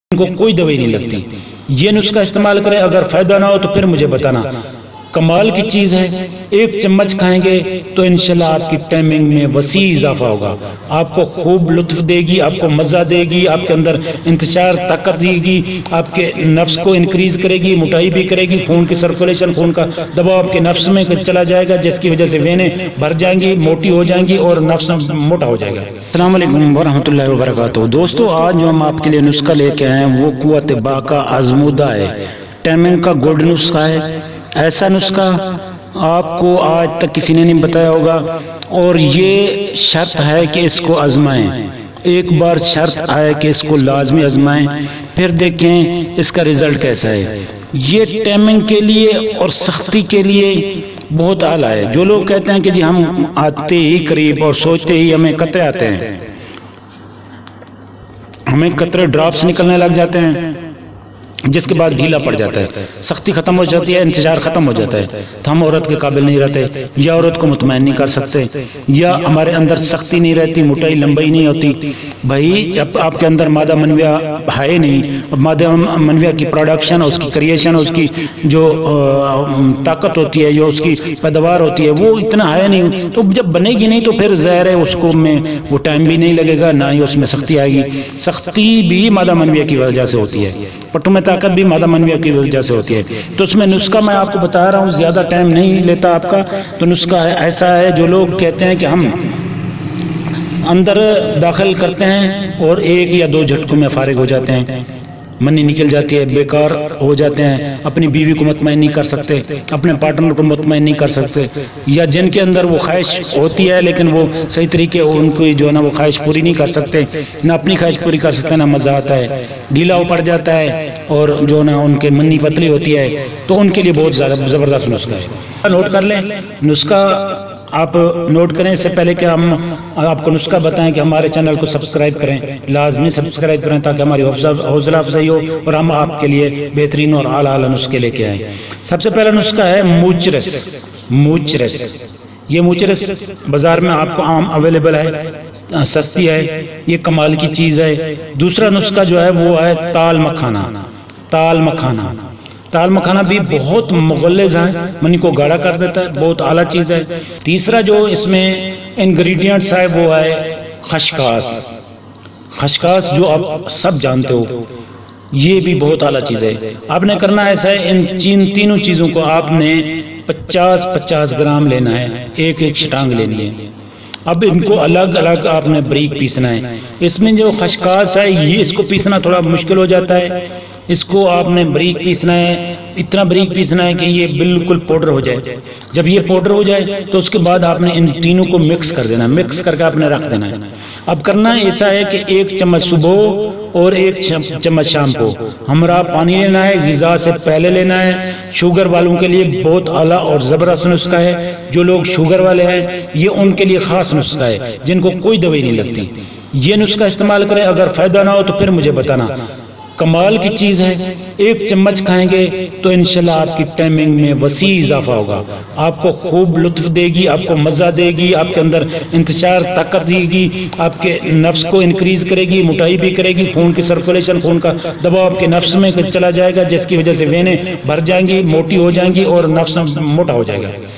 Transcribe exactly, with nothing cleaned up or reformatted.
ان کو کوئی دوائی نہیں لگتی. یہ نسخہ استعمال کریں، اگر فائدہ نہ ہو تو پھر مجھے بتانا. کمال کی چیز ہے، ایک چمچ کھائیں گے تو انشاءاللہ آپ کی ٹائمنگ میں وسیع اضافہ ہوگا. آپ کو خوب لطف دے گی، آپ کو مزہ دے گی، آپ کے اندر انتشار طاقت دے گی، آپ کے نفس کو انکریز کرے گی، موٹائی بھی کرے گی، خون کی سرکولیشن، خون کا دباؤ آپ کے نفس میں چلا جائے گا، جس کی وجہ سے وینیں بھر جائیں گی، موٹی ہو جائیں گی اور نفس موٹا ہو جائے گا. السلام علیکم ورحمۃ اللہ وبرکاتہ. دوستو، آج جو ہم آپ کے لیے نسخہ لے کے آئے ہیں وہ قوت باقا آزمودہ ہے. ٹائمنگ کا گولڈ نسخہ ہے. ایسا نسخہ آپ کو آج تک کسی نے نہیں بتایا ہوگا، اور یہ شرط ہے کہ اس کو آزمائیں. ایک بار شرط ہے کہ اس کو لازمی آزمائیں، پھر دیکھیں اس کا رزلٹ کیسا ہے. یہ ٹائمنگ کے لیے اور سختی کے لیے بہت اعلیٰ ہے. جو لوگ کہتے ہیں کہ جی ہم آتے ہی قریب اور سوچتے ہی ہمیں قطرے آتے ہیں، ہمیں قطرے ڈراپس نکلنے لگ جاتے ہیں، جس کے بعد ڈھیلا پڑ جاتا ہے، سختی ختم ہو جاتی ہے، انتشار ختم ہو جاتا ہے، تو ہم عورت کے قابل نہیں رہتے، یا عورت کو مطمئن نہیں کر سکتے، یا ہمارے اندر سختی نہیں رہتی، موٹائی لمبائی نہیں ہوتی. بھائی جب آپ کے اندر مادہ منویہ ہے نہیں، مادہ منویہ کی پروڈکشن، اس کی کریشن، اس کی جو طاقت ہوتی ہے، جو اس کی پیداوار ہوتی ہے، وہ اتنا ہے نہیں، تو جب بنے گی نہیں تو پھر ظاہر ہے اس کو میں وہ ٹائم بھی نہیں لگے گا، نہ ہی اس میں سختی آئے گی. سختی بھی مادہ منویہ کی وجہ سے ہوتی ہے، پٹھوں میں طاقت بھی مادہ منویہ کی وجہ سے ہوتی ہے. تو اس میں نسخہ میں آپ کو بتا رہا ہوں، زیادہ ٹائم نہیں لیتا آپ کا. تو نسخہ ایسا ہے، جو لوگ کہتے ہیں کہ ہم اندر داخل کرتے ہیں اور ایک یا دو جھٹکوں میں فارغ ہو جاتے ہیں، منی نکل جاتی ہے، بیکار ہو جاتے ہیں، اپنی بیوی کو مطمئن نہیں کر سکتے، اپنے پارٹنر کو مطمئن نہیں کر سکتے، یا جن کے اندر وہ خواہش ہوتی ہے لیکن وہ صحیح طریقے ان کو جو ہے نا وہ خواہش پوری نہیں کر سکتے، نہ اپنی خواہش پوری کر سکتے، نہ مزہ آتا ہے، ڈھیلا ہو پڑ جاتا ہے، اور جو نا ان کے منی پتلی ہوتی ہے، تو ان کے لیے بہت زیادہ زبردست نسخہ ہے. نوٹ کر لیں نسخہ، آپ نوٹ کریں. اس سے پہلے کہ ہم آپ کو نسخہ بتائیں کہ ہمارے چینل کو سبسکرائب کریں، لازمی سبسکرائب کریں تاکہ ہماری حوصلہ افزائی ہو اور ہم آپ کے لیے بہترین اور اعلیٰ اعلیٰ نسخے لے کے آئیں. سب سے پہلا نسخہ ہے موچرس. موچرس یہ موچرس بازار میں آپ کو عام اویلیبل ہے، سستی ہے، یہ کمال کی چیز ہے. دوسرا نسخہ جو ہے وہ ہے تال مکھانا. تال مکھانا تال مکھانا بھی بہت مغلظ ہے، منی کو گاڑا کر دیتا ہے، بہت اعلیٰ چیز ہے. تیسرا جو اس میں انگریڈینٹس ہے وہ ہے خشخاش. خشخاش جو آپ سب جانتے ہو، یہ بھی بہت اعلیٰ چیز ہے. آپ نے کرنا ایسا ہے، ان تینوں چیزوں کو آپ نے پچاس پچاس گرام لینا ہے، ایک ایک شٹانگ لینی ہے. اب ان کو الگ الگ آپ نے بریک پیسنا ہے. اس میں جو خشخاش ہے یہ اس کو پیسنا تھوڑا مشکل ہو جاتا ہے، اس کو آپ نے بریک پیسنا ہے، اتنا بریک پیسنا ہے کہ یہ بالکل پاؤڈر ہو جائے. جب یہ پاؤڈر ہو جائے تو اس کے بعد آپ نے ان تینوں کو مکس کر دینا، مکس کر کے آپ نے رکھ دینا ہے. اب کرنا ایسا ہے کہ ایک چمچ صبح اور ایک چمچ شام کو ہمراہ پانی لینا ہے، غذا سے پہلے لینا ہے. شوگر والوں کے لیے بہت اعلیٰ اور زبردست نسخہ ہے. جو لوگ شوگر والے ہیں یہ ان کے لیے خاص نسخہ ہے، جن کو کوئی دوائی نہیں لگتی. یہ نسخہ استعمال کریں، اگر فائدہ نہ ہو تو پھر مجھے بتانا. کمال کی چیز ہے، ایک چمچ کھائیں گے تو انشاءاللہ آپ کی ٹائمنگ میں وسیع اضافہ ہوگا. آپ کو خوب لطف دے گی، آپ کو مزہ دے گی، آپ کے اندر انتشار طاقت دے گی، آپ کے نفس کو انکریز کرے گی، موٹائی بھی کرے گی، خون کی سرکولیشن، خون کا دباؤ آپ کے نفس میں چلا جائے گا، جس کی وجہ سے وینیں بھر جائیں گی، موٹی ہو جائیں گی اور نفس موٹا ہو جائے گا.